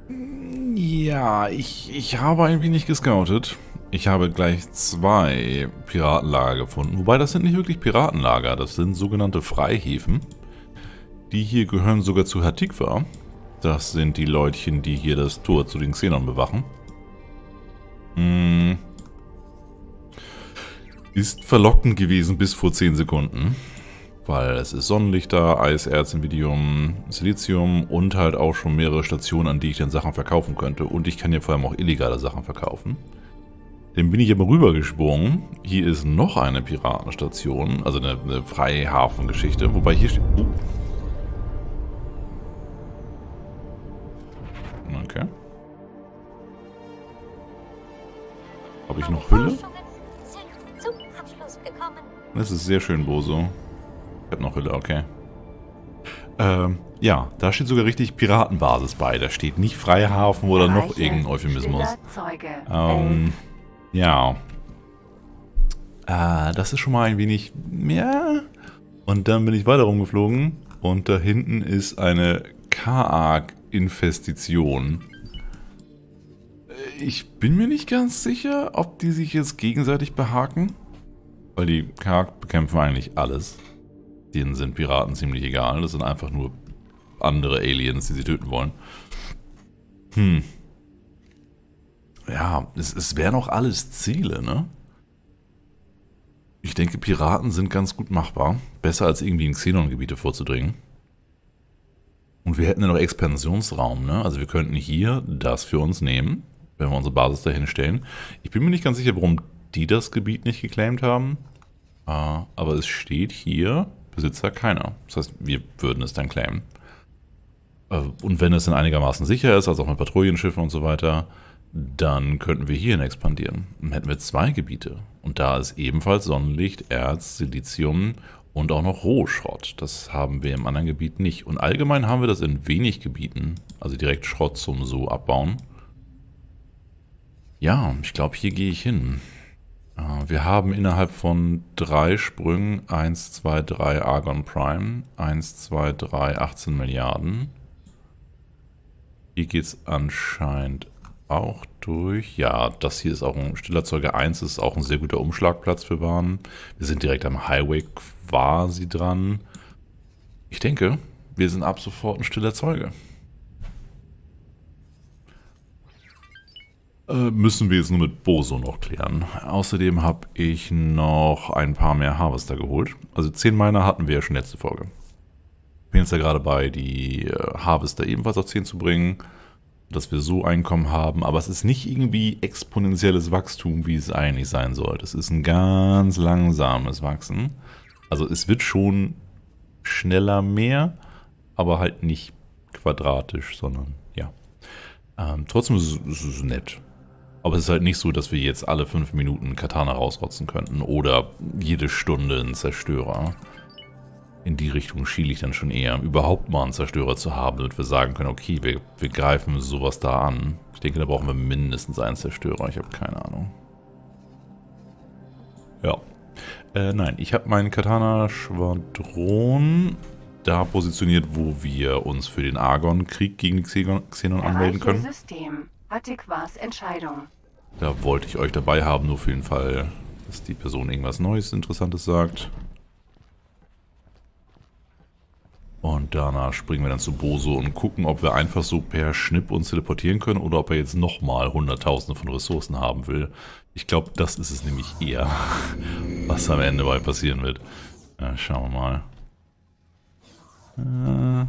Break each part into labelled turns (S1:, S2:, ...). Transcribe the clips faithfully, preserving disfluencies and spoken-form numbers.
S1: Ja, ich, ich habe ein wenig gescoutet. Ich habe gleich zwei Piratenlager gefunden. Wobei, das sind nicht wirklich Piratenlager, das sind sogenannte Freihäfen. Die hier gehören sogar zu Hatikva. Das sind die Leutchen, die hier das Tor zu den Xenon bewachen. Hm. Ist verlockend gewesen bis vor zehn Sekunden. Weil es ist Sonnenlicht da, Eiserz, Invidium, Silizium und halt auch schon mehrere Stationen, an die ich dann Sachen verkaufen könnte. Und ich kann ja vor allem auch illegale Sachen verkaufen. Dann bin ich aber rübergesprungen. Hier ist noch eine Piratenstation, also eine, eine Freihafengeschichte. Wobei hier steht... Uh. Okay. Habe ich noch Hülle? Das ist sehr schön, Boso. Ich habe noch Hülle, okay. Ähm, ja, da steht sogar richtig Piratenbasis bei. Da steht nicht Freihafen oder noch irgendein Euphemismus. Ähm, ja. Äh, das ist schon mal ein wenig mehr. Und dann bin ich weiter rumgeflogen. Und da hinten ist eine Kaak-Infestation. Ich bin mir nicht ganz sicher, ob die sich jetzt gegenseitig behaken. Weil die Kaak bekämpfen eigentlich alles. Denen sind Piraten ziemlich egal. Das sind einfach nur andere Aliens, die sie töten wollen. Hm. Ja, es, es wären auch alles Ziele, ne? Ich denke, Piraten sind ganz gut machbar. Besser als irgendwie in Xenon-Gebiete vorzudringen. Und wir hätten ja noch Expansionsraum, ne? Also wir könnten hier das für uns nehmen, wenn wir unsere Basis dahin stellen. Ich bin mir nicht ganz sicher, warum die das Gebiet nicht geclaimt haben. Aber es steht hier... Besitzer keiner. Das heißt, wir würden es dann claimen. Und wenn es dann einigermaßen sicher ist, also auch mit Patrouillenschiffen und so weiter, dann könnten wir hierhin expandieren. Dann hätten wir zwei Gebiete. Und da ist ebenfalls Sonnenlicht, Erz, Silizium und auch noch Rohschrott. Das haben wir im anderen Gebiet nicht. Und allgemein haben wir das in wenig Gebieten. Also direkt Schrott zum so abbauen. Ja, ich glaube, hier gehe ich hin. Wir haben innerhalb von drei Sprüngen eins, zwei, drei Argon Prime, eins, zwei, drei, achtzehn Milliarden. Hier geht es anscheinend auch durch. Ja, das hier ist auch ein Stillerzeuger eins, ist auch ein sehr guter Umschlagplatz für Waren. Wir sind direkt am Highway quasi dran. Ich denke, wir sind ab sofort ein Stillerzeuger. Müssen wir jetzt nur mit Boso noch klären. Außerdem habe ich noch ein paar mehr Harvester geholt. Also zehn Miner hatten wir ja schon letzte Folge. Ich bin jetzt ja gerade bei, die Harvester ebenfalls auf zehn zu bringen, dass wir so Einkommen haben. Aber es ist nicht irgendwie exponentielles Wachstum, wie es eigentlich sein sollte. Es ist ein ganz langsames Wachsen. Also es wird schon schneller mehr, aber halt nicht quadratisch, sondern ja. Ähm, trotzdem ist es, ist es nett. Aber es ist halt nicht so, dass wir jetzt alle fünf Minuten Katana rausrotzen könnten oder jede Stunde einen Zerstörer. In die Richtung schiele ich dann schon eher, überhaupt mal einen Zerstörer zu haben, damit wir sagen können, okay, wir, wir greifen sowas da an. Ich denke, da brauchen wir mindestens einen Zerstörer, ich habe keine Ahnung. Ja. Äh, nein, ich habe meinen Katana-Schwadron da positioniert, wo wir uns für den Argon-Krieg gegen die Xenon anmelden können.
S2: System. Hatikvas Entscheidung.
S1: Da wollte ich euch dabei haben, nur für den Fall, dass die Person irgendwas Neues, Interessantes sagt. Und danach springen wir dann zu Boso und gucken, ob wir einfach so per Schnipp uns teleportieren können oder ob er jetzt nochmal Hunderttausende von Ressourcen haben will. Ich glaube, das ist es nämlich eher, was am Ende bei passieren wird. Ja, schauen wir mal. Äh...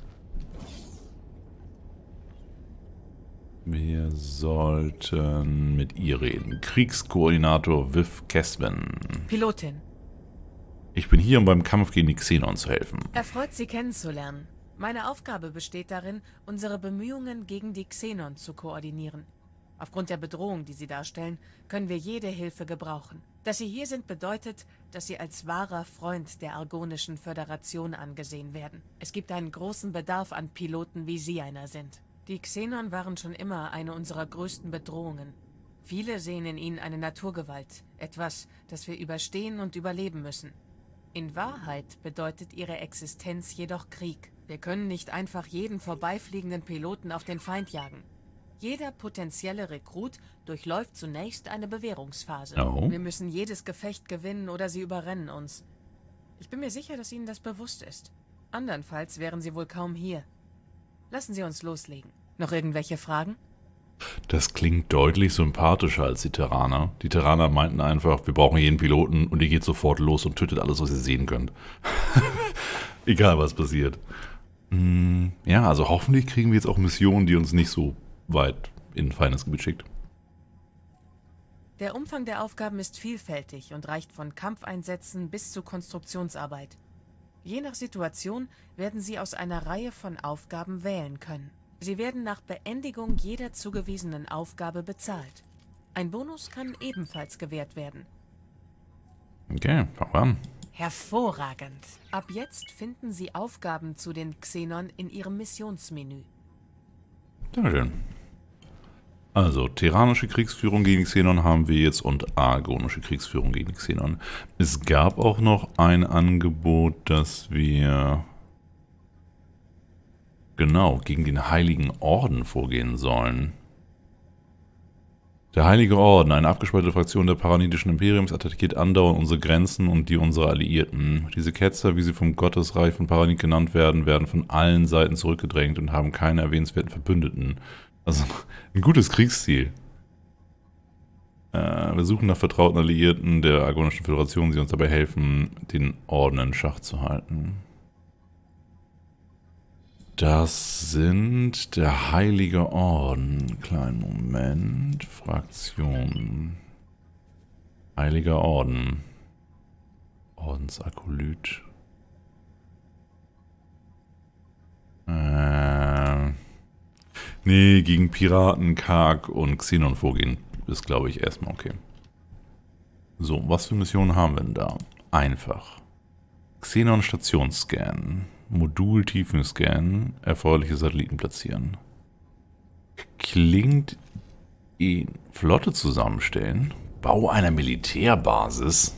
S1: Wir sollten mit ihr reden. Kriegskoordinator Viv Kesven.
S3: Pilotin.
S1: Ich bin hier, um beim Kampf gegen die Xenon zu helfen.
S3: Erfreut, Sie kennenzulernen. Meine Aufgabe besteht darin, unsere Bemühungen gegen die Xenon zu koordinieren. Aufgrund der Bedrohung, die sie darstellen, können wir jede Hilfe gebrauchen. Dass Sie hier sind, bedeutet, dass Sie als wahrer Freund der Argonischen Föderation angesehen werden. Es gibt einen großen Bedarf an Piloten, wie Sie einer sind. Die Xenon waren schon immer eine unserer größten Bedrohungen. Viele sehen in ihnen eine Naturgewalt, etwas, das wir überstehen und überleben müssen. In Wahrheit bedeutet ihre Existenz jedoch Krieg. Wir können nicht einfach jeden vorbeifliegenden Piloten auf den Feind jagen. Jeder potenzielle Rekrut durchläuft zunächst eine Bewährungsphase.
S1: Oh.
S3: Wir müssen jedes Gefecht gewinnen oder sie überrennen uns. Ich bin mir sicher, dass Ihnen das bewusst ist. Andernfalls wären Sie wohl kaum hier. Lassen Sie uns loslegen. Noch irgendwelche Fragen?
S1: Das klingt deutlich sympathischer als die Terraner. Die Terraner meinten einfach, wir brauchen jeden Piloten und ihr geht sofort los und tötet alles, was ihr sehen könnt. Egal, was passiert. Hm, ja, also hoffentlich kriegen wir jetzt auch Missionen, die uns nicht so weit in ein feines Gebiet schickt.
S3: Der Umfang der Aufgaben ist vielfältig und reicht von Kampfeinsätzen bis zu Konstruktionsarbeit. Je nach Situation werden Sie aus einer Reihe von Aufgaben wählen können. Sie werden nach Beendigung jeder zugewiesenen Aufgabe bezahlt. Ein Bonus kann ebenfalls gewährt werden.
S1: Okay, fangen wir an.
S3: Hervorragend. Ab jetzt finden Sie Aufgaben zu den Xenon in Ihrem Missionsmenü.
S1: Dankeschön. Also, terranische Kriegsführung gegen Xenon haben wir jetzt und argonische Kriegsführung gegen Xenon. Es gab auch noch ein Angebot, dass wir genau gegen den Heiligen Orden vorgehen sollen. Der Heilige Orden, eine abgespaltete Fraktion der Paranidischen Imperiums, attackiert andauernd unsere Grenzen und die unserer Alliierten. Diese Ketzer, wie sie vom Gottesreich von Paranid genannt werden, werden von allen Seiten zurückgedrängt und haben keine erwähnenswerten Verbündeten. Also ein gutes Kriegsziel. Äh, wir suchen nach vertrauten Alliierten der Argonischen Föderation, die uns dabei helfen, den Orden in Schach zu halten. Das sind der Heilige Orden. Kleinen Moment. Fraktion. Heiliger Orden. Ordensakolyt. Äh. Nee, gegen Piraten, Karg und Xenon vorgehen. Ist, glaube ich, erstmal okay. So, was für Missionen haben wir denn da? Einfach. Xenon Stationsscan. Modul-Tiefenscan, erforderliche Satelliten platzieren. Klingt in Flotte zusammenstellen. Bau einer Militärbasis.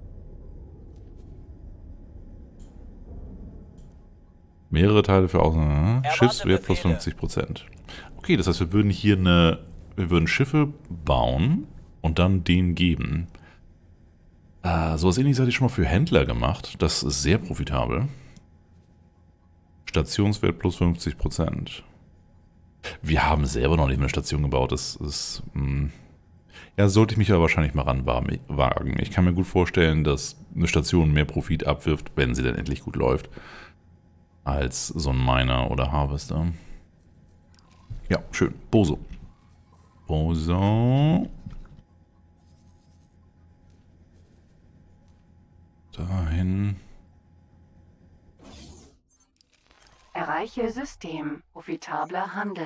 S1: Mehrere Teile für Außen. Schiffswert plus fünfzig Prozent. Okay, das heißt, wir würden hier eine. Wir würden Schiffe bauen und dann denen geben. Äh, sowas ähnliches hatte ich schon mal für Händler gemacht. Das ist sehr profitabel. Stationswert plus fünfzig Prozent. Wir haben selber noch nicht eine Station gebaut. Das ist. Mh, ja, sollte ich mich aber wahrscheinlich mal ranwagen. Ich kann mir gut vorstellen, dass eine Station mehr Profit abwirft, wenn sie dann endlich gut läuft, als so ein Miner oder Harvester. Ja, schön. Boso. Boso. Dahin.
S2: Erreiche System. Profitabler Handel.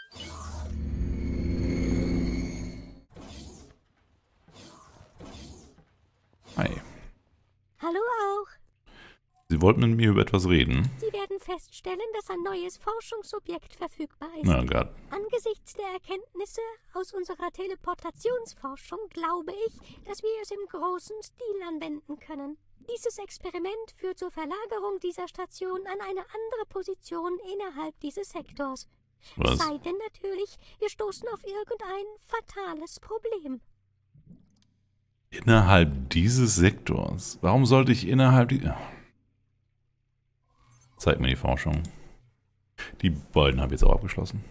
S1: Hi.
S4: Hallo auch.
S1: Sie wollten mit mir über etwas reden.
S4: Sie werden feststellen, dass ein neues Forschungsobjekt verfügbar ist.
S1: Na Gott.
S4: Angesichts der Erkenntnisse aus unserer Teleportationsforschung glaube ich, dass wir es im großen Stil anwenden können. Dieses Experiment führt zur Verlagerung dieser Station an eine andere Position innerhalb dieses Sektors.
S1: Was?
S4: Sei denn natürlich, wir stoßen auf irgendein fatales Problem.
S1: Innerhalb dieses Sektors? Warum sollte ich innerhalb die... Zeig mir die Forschung. Die beiden habe ich jetzt auch abgeschlossen.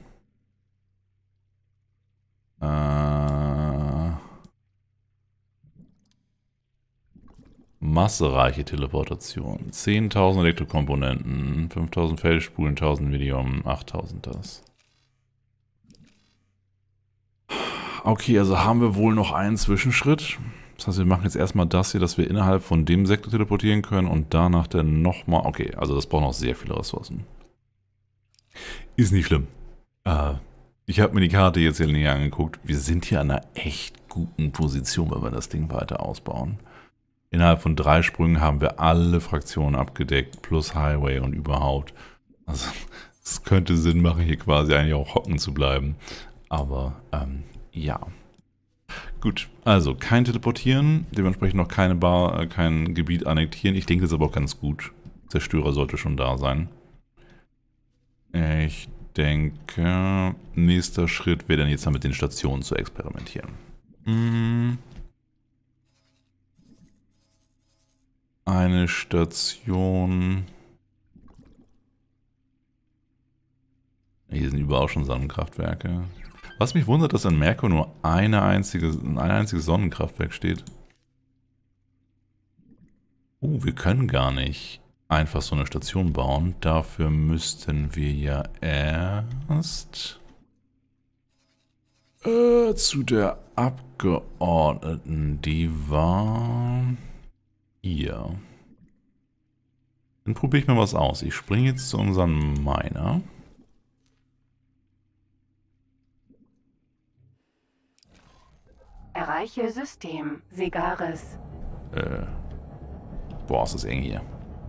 S1: Äh... Massereiche Teleportation. zehntausend Elektrokomponenten, fünftausend Feldspulen, tausend Medium, achttausend das. Okay, also haben wir wohl noch einen Zwischenschritt. Das heißt, wir machen jetzt erstmal das hier, dass wir innerhalb von dem Sektor teleportieren können und danach dann nochmal... Okay, also das braucht noch sehr viele Ressourcen. Ist nicht schlimm. Äh, ich habe mir die Karte jetzt hier näher angeguckt. Wir sind hier an einer echt guten Position, wenn wir das Ding weiter ausbauen. Innerhalb von drei Sprüngen haben wir alle Fraktionen abgedeckt, plus Highway und überhaupt. Also es könnte Sinn machen, hier quasi eigentlich auch hocken zu bleiben. Aber ähm, ja. Gut, also kein Teleportieren, dementsprechend noch keine Bar, äh, kein Gebiet annektieren. Ich denke, das ist aber auch ganz gut. Zerstörer sollte schon da sein. Ich denke, nächster Schritt wäre dann jetzt mal mit den Stationen zu experimentieren. Hm. Eine Station. Hier sind überall schon Sonnenkraftwerke. Was mich wundert, dass in Merkur nur eine einzige, ein einziges Sonnenkraftwerk steht. Uh, wir können gar nicht einfach so eine Station bauen. Dafür müssten wir ja erst äh, zu der Abgeordneten. Die war hier. Dann probiere ich mal was aus. Ich springe jetzt zu unserem Miner.
S2: Erreiche System Segaris.
S1: Äh. Boah, ist das eng hier.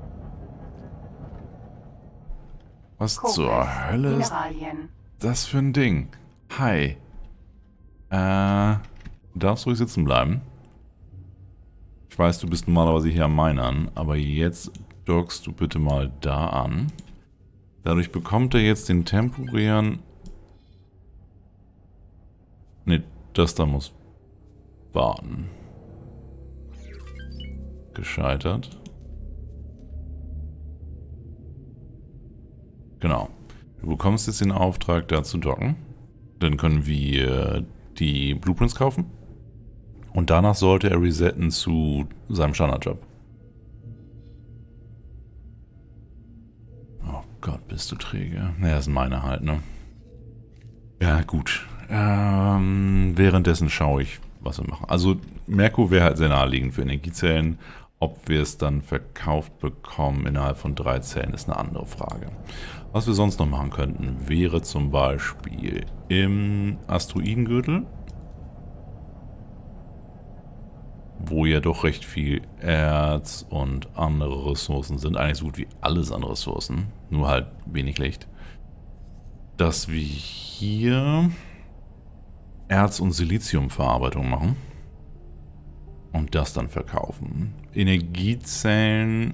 S1: Was
S2: Kopes,
S1: zur Hölle ist
S2: Mineralien.
S1: das für ein Ding? Hi. Äh. Darfst ruhig sitzen bleiben. Ich weiß, du bist normalerweise hier am Minern, aber jetzt dockst du bitte mal da an. Dadurch bekommt er jetzt den temporären... Ne, das da muss warten. Gescheitert. Genau. Du bekommst jetzt den Auftrag, da zu docken. Dann können wir die Blueprints kaufen. Und danach sollte er resetten zu seinem Standardjob. Oh Gott, bist du träge. Naja, das sind meine halt, ne? Ja, gut. Ähm, währenddessen schaue ich, was wir machen. Also, Merkur wäre halt sehr naheliegend für Energiezellen. Ob wir es dann verkauft bekommen innerhalb von drei Zellen, ist eine andere Frage. Was wir sonst noch machen könnten, wäre zum Beispiel im Asteroidengürtel, wo ja doch recht viel Erz und andere Ressourcen sind. Eigentlich so gut wie alles an Ressourcen, nur halt wenig Licht. Dass wir hier Erz- und Siliziumverarbeitung machen und das dann verkaufen. Energiezellen.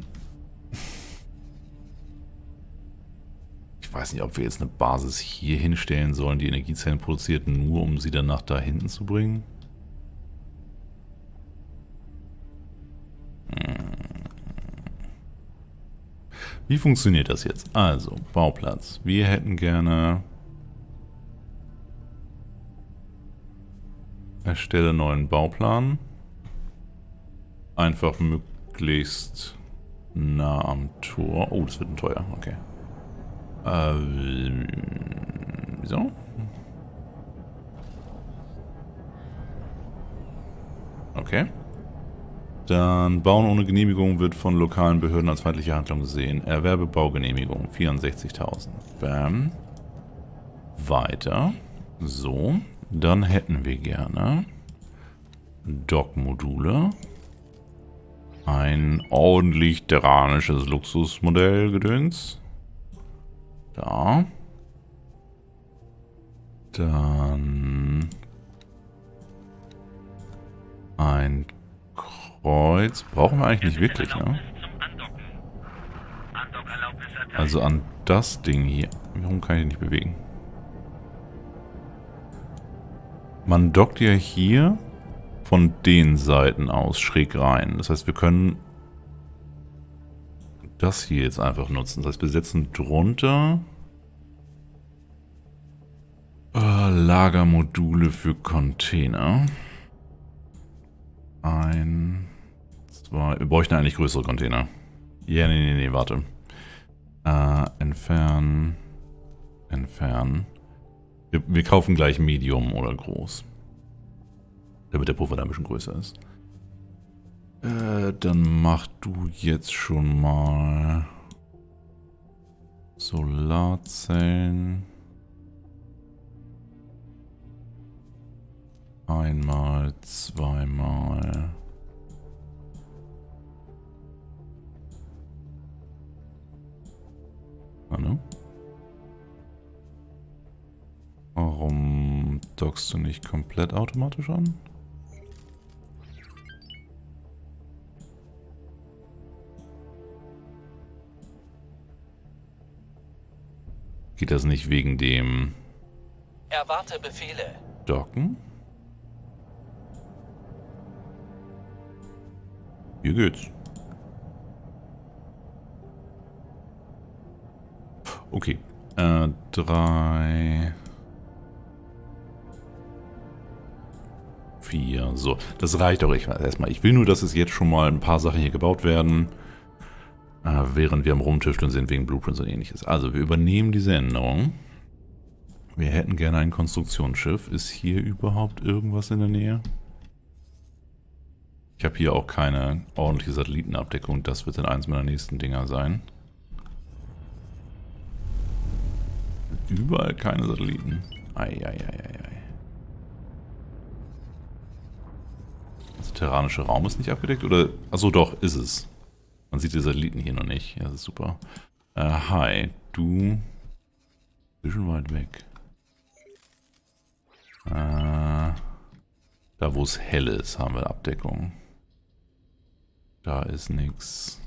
S1: Ich weiß nicht, ob wir jetzt eine Basis hier hinstellen sollen, die Energiezellen produziert, nur um sie danach da hinten zu bringen. Wie funktioniert das jetzt? Also, Bauplatz. Wir hätten gerne... Erstelle neuen Bauplan. Einfach möglichst nah am Tor. Oh, das wird ein teuer. Okay. Äh, wieso? Okay. Dann Bauen ohne Genehmigung wird von lokalen Behörden als feindliche Handlung gesehen. Erwerbe Baugenehmigung. vierundsechzigtausend. Bam. Weiter. So. Dann hätten wir gerne Dock-Module. Ein ordentlich terranisches Luxusmodell Gedöns. Da. Dann ein Kreuz. Brauchen wir eigentlich nicht wirklich, ne? Also an das Ding hier. Warum kann ich den nicht bewegen? Man dockt ja hier von den Seiten aus schräg rein. Das heißt, wir können das hier jetzt einfach nutzen. Das heißt, wir setzen drunter äh, Lagermodule für Container. Ein, zwei, wir bräuchten eigentlich größere Container. Ja, nee, nee, nee, warte. Äh, entfernen. Entfernen. Wir, wir kaufen gleich Medium oder groß. Damit der Puffer da ein bisschen größer ist. Äh, dann mach du jetzt schon mal Solarzellen. Einmal, zweimal. Hallo? Warum dockst du nicht komplett automatisch an? Geht das nicht wegen dem
S5: Erwarte Befehle.
S1: Docken? Hier geht's. Okay. Äh, drei... Vier. So, das reicht doch erstmal. Ich will nur, dass es jetzt schon mal ein paar Sachen hier gebaut werden, äh, während wir am Rumtüfteln sind wegen Blueprints und ähnliches. Also, wir übernehmen diese Änderung. Wir hätten gerne ein Konstruktionsschiff. Ist hier überhaupt irgendwas in der Nähe? Ich habe hier auch keine ordentliche Satellitenabdeckung. Das wird dann eins meiner nächsten Dinger sein. Überall keine Satelliten. Eieieiei. Der terranische Raum ist nicht abgedeckt, oder? Achso, doch, ist es. Man sieht die Satelliten hier noch nicht. Ja, das ist super. Äh, hi, du... Bisschen weit weg. Äh, da, wo es hell ist, haben wir Abdeckung. Da ist nix.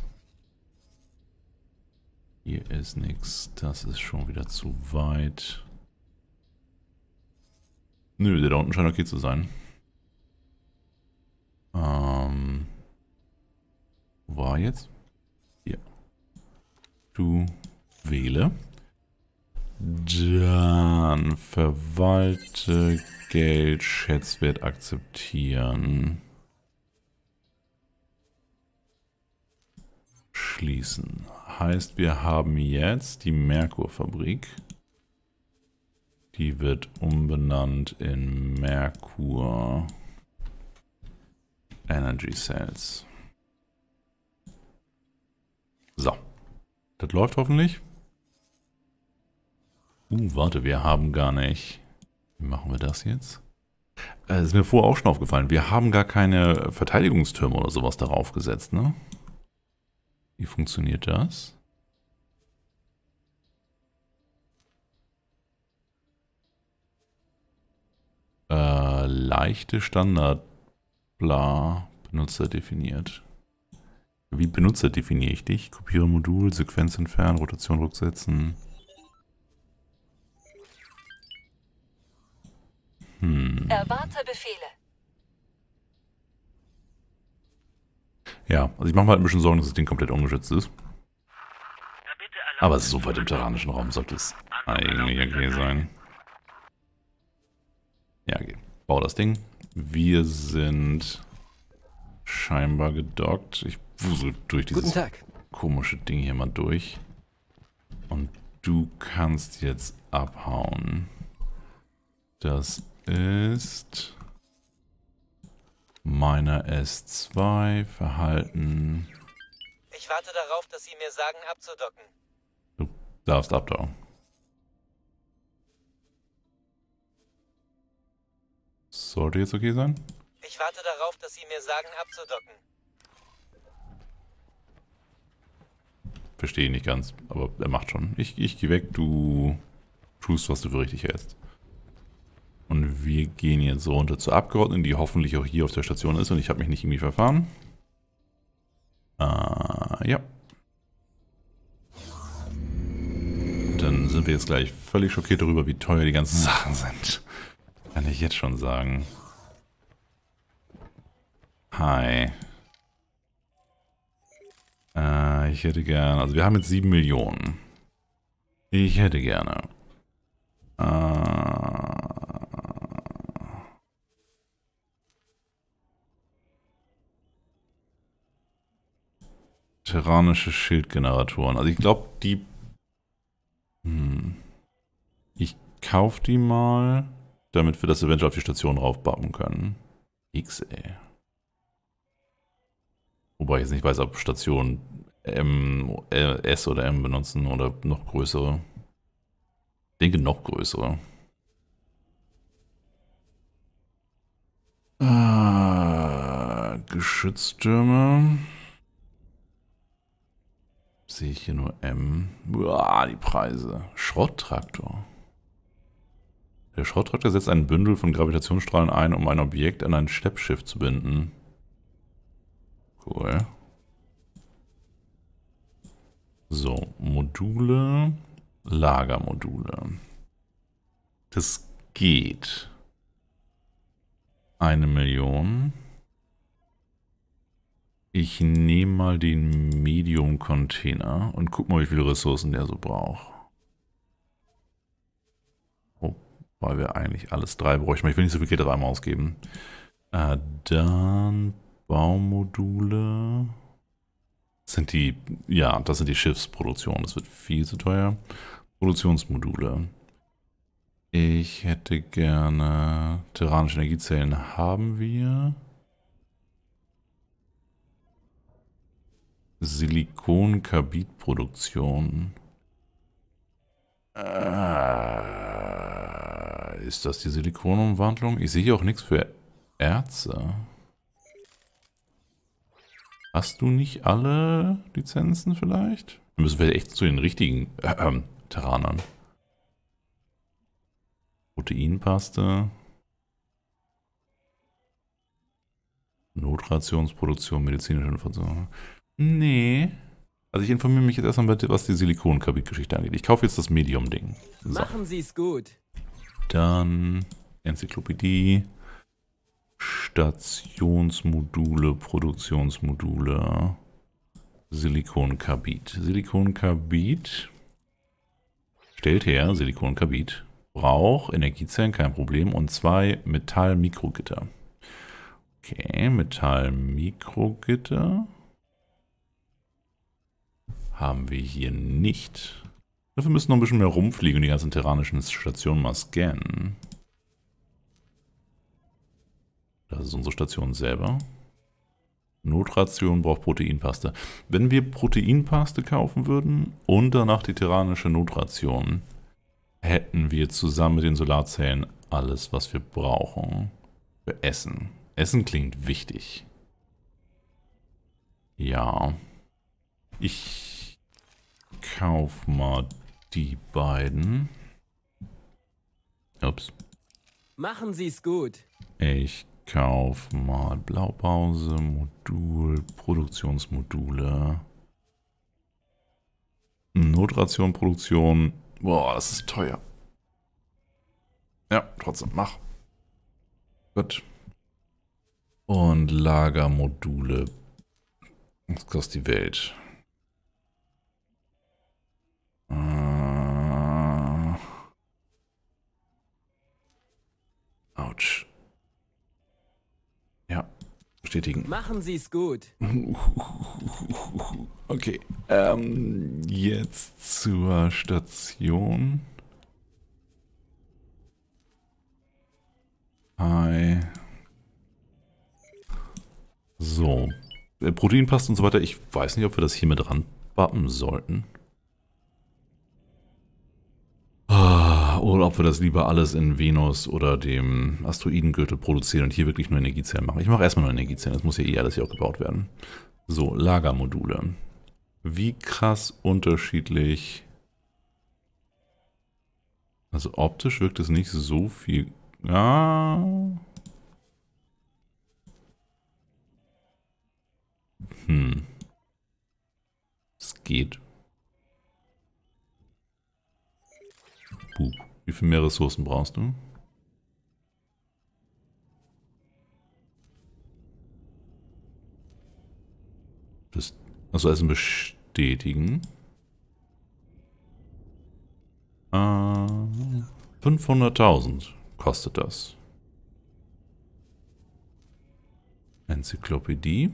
S1: Hier ist nix. Das ist schon wieder zu weit. Nö, der da unten scheint okay zu sein. Ähm, wo war jetzt? Hier. Du wähle. Dann verwalte Geld, Schätzwert akzeptieren. Schließen. Heißt, wir haben jetzt die Merkur-Fabrik. Die wird umbenannt in Merkur Energy Cells. So. Das läuft hoffentlich. Uh, warte, wir haben gar nicht... Wie machen wir das jetzt? Äh, ist mir vorher auch schon aufgefallen. Wir haben gar keine Verteidigungstürme oder sowas darauf gesetzt, ne? Wie funktioniert das? Äh, leichte Standard... Bla, Benutzer definiert. Wie Benutzer definiere ich dich? Kopiere Modul, Sequenz entfernen, Rotation rücksetzen. Hm.
S6: Erwarte Befehle.
S1: Ja, also ich mache mir halt ein bisschen Sorgen, dass das Ding komplett ungeschützt ist. Aber es ist so weit im terranischen Raum, sollte es eigentlich okay sein. Ja, okay. Bau das Ding. Wir sind scheinbar gedockt. Ich wusel durch dieses komische Ding hier mal durch. Und du kannst jetzt abhauen. Das ist meiner S zwei Verhalten.
S5: Ich warte darauf, dass Sie mir sagen, abzudocken.
S1: Du darfst abdocken. Sollte jetzt okay sein?
S5: Ich warte darauf, dass Sie mir sagen, abzudocken.
S1: Verstehe nicht ganz, aber er macht schon. Ich, ich gehe weg, du tust, was du für richtig hältst. Und wir gehen jetzt runter zur Abgeordneten, die hoffentlich auch hier auf der Station ist und ich habe mich nicht irgendwie verfahren. Äh, ja. Dann sind wir jetzt gleich völlig schockiert darüber, wie teuer die ganzen Sachen sind. Kann ich jetzt schon sagen. Hi. Äh, ich hätte gerne... Also wir haben jetzt sieben Millionen. Ich hätte gerne... Äh, terranische Schildgeneratoren. Also ich glaube, die... Hm, ich kaufe die mal... Damit wir das eventuell auf die Station raufbappen können. X, ey. Wobei ich jetzt nicht weiß, ob Stationen M, S oder M benutzen oder noch größere. Ich denke noch größere. Ah, Geschütztürme. Sehe ich hier nur M. Uah, die Preise. Schrotttraktor. Der Schrotttraktor setzt ein Bündel von Gravitationsstrahlen ein, um ein Objekt an ein Schleppschiff zu binden. Cool. So, Module. Lagermodule. Das geht. Eine Million. Ich nehme mal den Medium-Container und guck mal, wie viele Ressourcen der so braucht. Wobei wir eigentlich alles drei bräuchten. Ich will nicht so viel Geld auf einmal ausgeben. Äh, dann Baumodule. Das sind die, ja, das sind die Schiffsproduktionen. Das wird viel zu teuer. Produktionsmodule. Ich hätte gerne terranische Energiezellen. Haben wir. Silikon-Karbid-Produktion. Äh, ist das die Silikonumwandlung? Ich sehe hier auch nichts für Erze. Hast du nicht alle Lizenzen vielleicht? Dann müssen wir echt zu den richtigen äh, äh, Terranern. Proteinpaste. Notrationsproduktion, medizinische Versorgung. Nee. Also ich informiere mich jetzt erstmal, was die Silikon-Karbid-Geschichte angeht. Ich kaufe jetzt das Medium-Ding. So.
S5: Machen Sie es gut.
S1: Dann Enzyklopädie, Stationsmodule, Produktionsmodule, Silikon-Karbid. Silikon-Karbid stellt her, Silikon-Karbid braucht Energiezellen, kein Problem, und zwei Metall-Mikrogitter. Okay, Metall-Mikrogitter haben wir hier nicht. Dafür müssen wir noch ein bisschen mehr rumfliegen und die ganzen terranischen Stationen mal scannen. Das ist unsere Station selber. Notration braucht Proteinpaste. Wenn wir Proteinpaste kaufen würden und danach die terranische Notration, hätten wir zusammen mit den Solarzellen alles, was wir brauchen für Essen. Essen klingt wichtig. Ja. Ich kaufe mal die beiden. Ups.
S5: Machen Sie es gut.
S1: Ich kaufe mal Blaupause, Modul, Produktionsmodule. Notration, Produktion. Boah, das ist teuer. Ja, trotzdem, mach. Gut. Und Lagermodule. Das kostet die Welt. Äh. Autsch. Ja, bestätigen.
S5: Machen Sie es gut.
S1: Okay. Ähm, jetzt zur Station. Hi. So. Proteinpaste und so weiter. Ich weiß nicht, ob wir das hier mit ranbappen sollten. Oder ob wir das lieber alles in Venus oder dem Asteroidengürtel produzieren und hier wirklich nur Energiezellen machen. Ich mache erstmal nur Energiezellen. Das muss ja eh alles hier auch gebaut werden. So, Lagermodule. Wie krass unterschiedlich. Also optisch wirkt es nicht so viel. Ja. Hm. Es geht. Puh. Wie viel mehr Ressourcen brauchst du? Das, also Essen bestätigen. Äh, fünfhunderttausend kostet das. Enzyklopädie.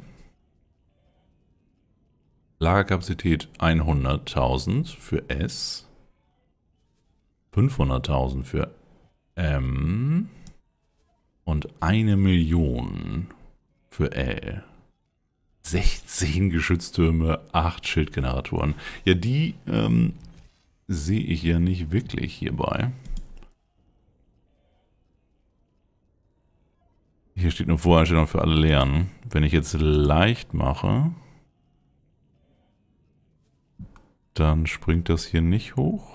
S1: Lagerkapazität hunderttausend für S. fünfhunderttausend für M. Und eine Million für L. sechzehn Geschütztürme, acht Schildgeneratoren. Ja, die ähm, sehe ich ja nicht wirklich hierbei. Hier steht eine Voreinstellung für alle Lehren. Wenn ich jetzt leicht mache, dann springt das hier nicht hoch.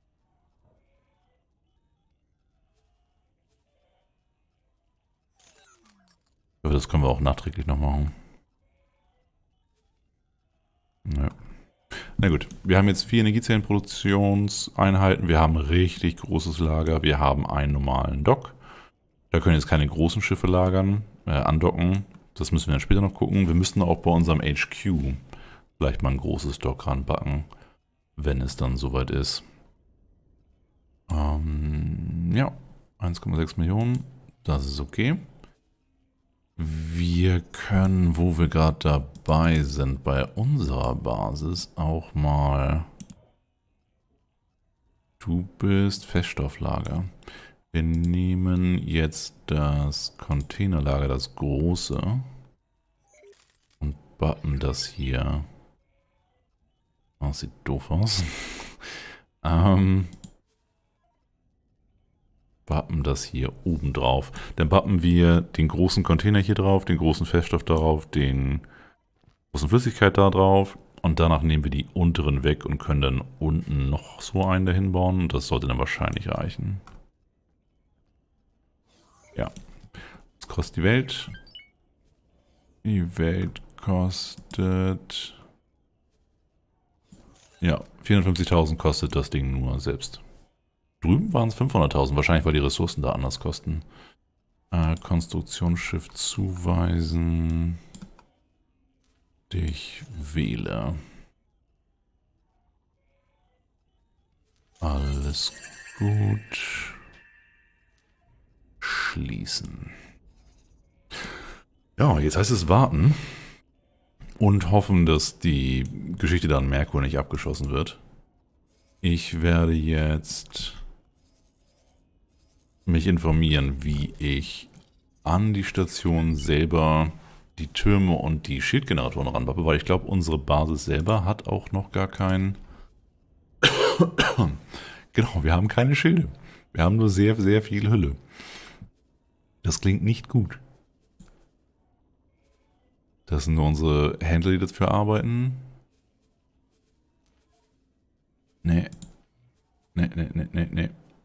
S1: Aber das können wir auch nachträglich noch machen. Ja. Na gut, wir haben jetzt vier Energiezellenproduktionseinheiten. Wir haben ein richtig großes Lager. Wir haben einen normalen Dock. Da können jetzt keine großen Schiffe lagern, äh, andocken. Das müssen wir dann später noch gucken. Wir müssten auch bei unserem H Q vielleicht mal ein großes Dock ranbacken, wenn es dann soweit ist. Ähm, ja, eins Komma sechs Millionen. Das ist okay. Wir können, wo wir gerade dabei sind, bei unserer Basis auch mal... Du bist Feststofflager. Wir nehmen jetzt das Containerlager, das große, und bappen das hier. Oh, das sieht doof aus. ähm... Bappen das hier oben drauf. Dann bappen wir den großen Container hier drauf, den großen Feststoff darauf, den großen Flüssigkeit da drauf und danach nehmen wir die unteren weg und können dann unten noch so einen dahin bauen und das sollte dann wahrscheinlich reichen. Ja. Was kostet die Welt? Die Welt kostet... Ja, vierhundertfünfzigtausend kostet das Ding nur selbst. Drüben waren es fünfhunderttausend, wahrscheinlich weil die Ressourcen da anders kosten. Äh, Konstruktionsschiff zuweisen. Ich wähle. Alles gut. Schließen. Ja, jetzt heißt es warten. Und hoffen, dass die Geschichte da an Merkur nicht abgeschossen wird. Ich werde jetzt... mich informieren, wie ich an die Station selber die Türme und die Schildgeneratoren ranbappe, weil ich glaube, unsere Basis selber hat auch noch gar keinen... Genau, wir haben keine Schilde. Wir haben nur sehr, sehr viel Hülle. Das klingt nicht gut. Das sind nur unsere Händler, die dafür arbeiten. Nee. Nee, nee, nee, nee, nee.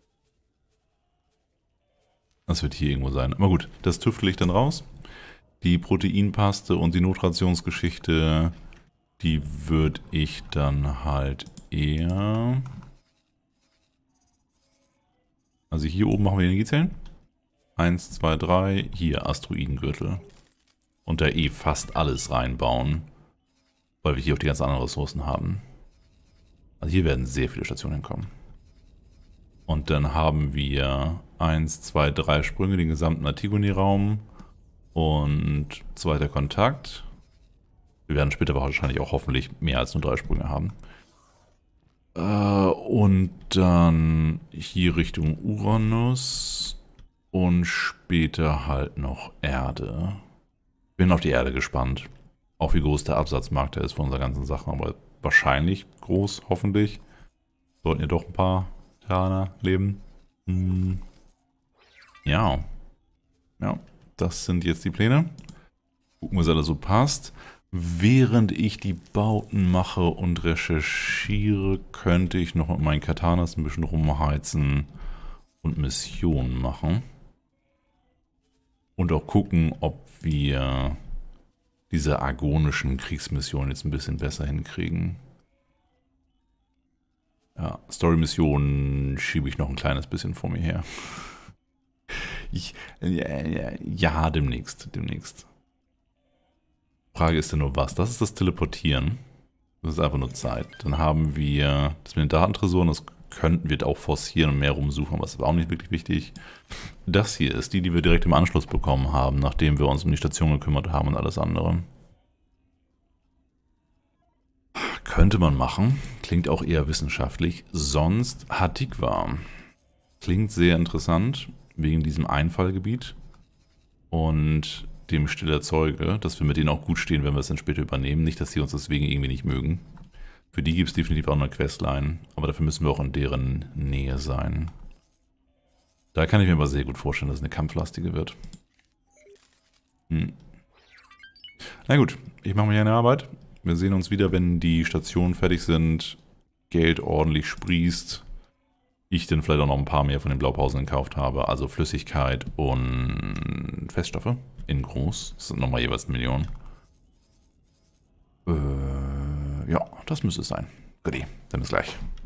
S1: Das wird hier irgendwo sein. Aber gut, das tüftel ich dann raus. Die Proteinpaste und die Notrationsgeschichte, die würde ich dann halt eher... Also hier oben machen wir die Energiezellen. Eins, zwei, drei. Hier Asteroidengürtel. Und da eh fast alles reinbauen. Weil wir hier auch die ganz anderen Ressourcen haben. Also hier werden sehr viele Stationen hinkommen. Und dann haben wir eins, zwei, drei Sprünge, den gesamten Antigone-Raum und zweiter Kontakt. Wir werden später wahrscheinlich auch hoffentlich mehr als nur drei Sprünge haben. Äh, und dann hier Richtung Uranus und später halt noch Erde. Bin auf die Erde gespannt. Auch wie groß der Absatzmarkt ist von unseren ganzen Sachen, aber wahrscheinlich groß, hoffentlich. Sollten ja doch ein paar Terraner leben. Hm. Ja. Ja, das sind jetzt die Pläne. Gucken, was alles so passt. Während ich die Bauten mache und recherchiere, könnte ich noch mit meinen Katanas ein bisschen rumheizen und Missionen machen. Und auch gucken, ob wir diese argonischen Kriegsmissionen jetzt ein bisschen besser hinkriegen. Ja, Story-Missionen schiebe ich noch ein kleines bisschen vor mir her. Ich, ja, ja, demnächst, demnächst. Frage ist ja nur was. Das ist das Teleportieren. Das ist einfach nur Zeit. Dann haben wir das mit den Datentresoren, das könnten wir auch forcieren und mehr rumsuchen, aber das ist auch nicht wirklich wichtig. Das hier ist die, die wir direkt im Anschluss bekommen haben, nachdem wir uns um die Station gekümmert haben und alles andere. Könnte man machen. Klingt auch eher wissenschaftlich. Sonst Hatikwa. Klingt sehr interessant, wegen diesem Einfallgebiet und dem Stiller Zeuge, dass wir mit denen auch gut stehen, wenn wir es dann später übernehmen. Nicht, dass sie uns deswegen irgendwie nicht mögen. Für die gibt es definitiv auch eine Questline, aber dafür müssen wir auch in deren Nähe sein. Da kann ich mir aber sehr gut vorstellen, dass es eine kampflastige wird. Hm. Na gut, ich mache mir hier eine Arbeit. Wir sehen uns wieder, wenn die Stationen fertig sind, Geld ordentlich sprießt. Ich dann vielleicht auch noch ein paar mehr von den Blaupausen gekauft habe. Also Flüssigkeit und Feststoffe in groß. Das sind nochmal jeweils eine Million. Äh, ja, das müsste es sein. Guti, dann bis gleich.